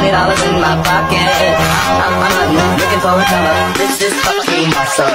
$20 in my pocket. I'm looking for a come up. This is fucking awesome.